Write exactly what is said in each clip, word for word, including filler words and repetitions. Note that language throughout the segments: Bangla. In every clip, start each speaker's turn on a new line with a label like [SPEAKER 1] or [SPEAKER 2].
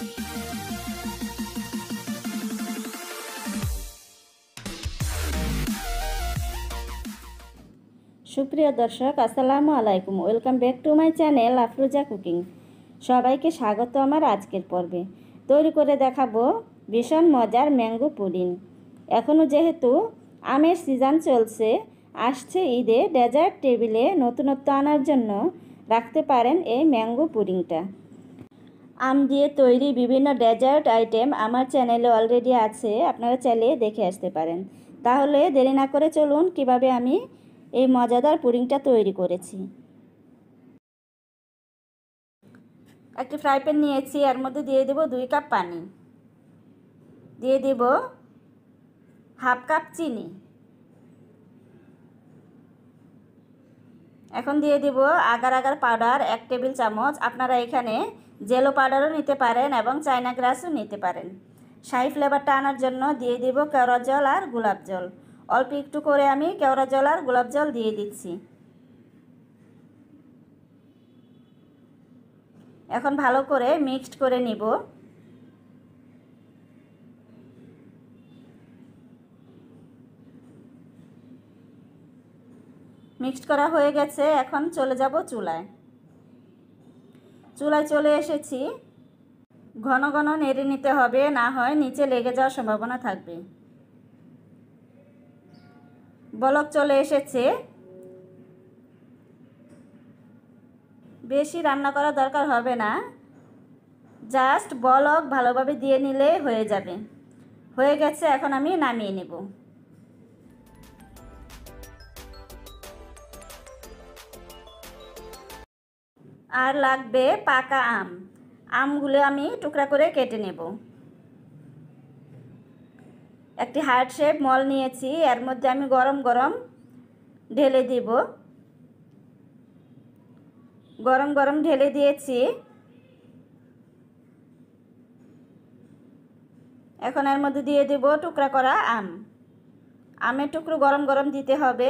[SPEAKER 1] সুপ্রিয় দর্শক, আসসালামু আলাইকুম। Welcome back to my channel Afroza cooking. সবাইকে স্বাগত আমার আজকের পর্বে। তৈরি করে দেখাবো ভীষণ মজার ম্যাঙ্গো পুডিং। এখনও যেহেতু আমের সিজন চলছে, আসছে ঈদে ডেজার্ট টেবিলে নতুনত্ব আনার জন্য রাখতে পারেন এই ম্যাঙ্গো পুডিংটা। আম দিয়ে তৈরি বিভিন্ন ডেজার্ট আইটেম আমার চ্যানেলে অলরেডি আছে, আপনারা চাইলে দেখে আসতে পারেন। তাহলে দেরি না করে চলুন কিভাবে আমি এই মজাদার পুডিংটা তৈরি করেছি। একটি ফ্রাই প্যান নিয়েছি, এর মধ্যে দিয়ে দেব দুই কাপ পানি, দিয়ে দেব হাফ কাপ চিনি, এখন দিয়ে দেব আগার আগার পাউডার এক টেবিল চামচ। আপনারা এখানে জেলো পাউডারও নিতে পারেন এবং চায়না গ্রাসও নিতে পারেন। শাহি ফ্লেভারটা আনার জন্য দিয়ে দেব কেওড়া জল আর গোলাপ জল। অল্প একটু করে আমি কেওড়া জল আর গোলাপ জল দিয়ে দিচ্ছি। এখন ভালো করে মিক্সড করে নিব। মিক্সড করা হয়ে গেছে, এখন চলে যাব চুলায়। চুলায় চলে এসেছি। ঘন ঘন নেড়ে নিতে হবে, না হয় নিচে লেগে যাওয়ার সম্ভাবনা থাকবে। বলক চলে এসেছে। বেশি রান্না করার দরকার হবে না, জাস্ট বলক ভালোভাবে দিয়ে নিলে হয়ে যাবে। হয়ে গেছে, এখন আমি নামিয়ে নেব। আর লাগবে পাকা আম। আমগুলো আমি টুকরা করে কেটে নেব। একটি হার্ট শেপ মল নিয়েছি, এর মধ্যে আমি গরম গরম ঢেলে দিব। গরম গরম ঢেলে দিয়েছি। এখন এর মধ্যে দিয়ে দেব টুকরা করা আম। আমের টুকরো গরম গরম দিতে হবে।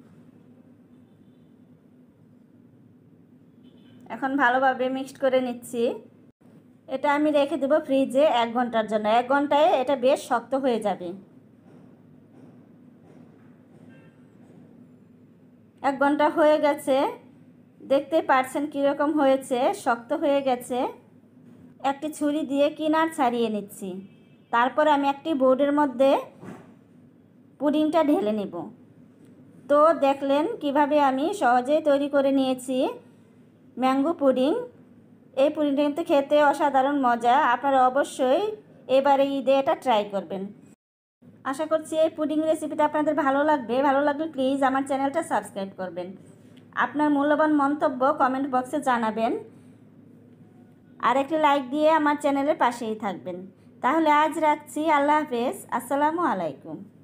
[SPEAKER 1] এখন ভালোভাবে মিক্সড করে নিচ্ছি। এটা আমি রেখে দেব ফ্রিজে এক ঘন্টার জন্য। এক ঘন্টায় এটা বেশ শক্ত হয়ে যাবে। এক ঘন্টা হয়ে গেছে, দেখতে পাচ্ছেন কীরকম হয়েছে, শক্ত হয়ে গেছে। একটি ছুরি দিয়ে কিনার ছাড়িয়ে নিচ্ছি। তারপর আমি একটি বোর্ডের মধ্যে পুডিংটা ঢেলে নেব। তো দেখলেন কিভাবে আমি সহজেই তৈরি করে নিয়েছি ম্যাঙ্গো পুডিং। এই পুডিংটা কিন্তু খেতে অসাধারণ মজা। আপনারা অবশ্যই এবারে ঈদে এটা ট্রাই করবেন। আশা করছি এই পুডিং রেসিপিটা আপনাদের ভালো লাগবে। ভালো লাগলে প্লিজ আমার চ্যানেলটা সাবস্ক্রাইব করবেন। আপনার মূল্যবান মন্তব্য কমেন্ট বক্সে জানাবেন। আর একটি লাইক দিয়ে আমার চ্যানেলের পাশেই থাকবেন। তাহলে আজ রাখছি। আল্লাহ হাফেজ। আসসালামু আলাইকুম।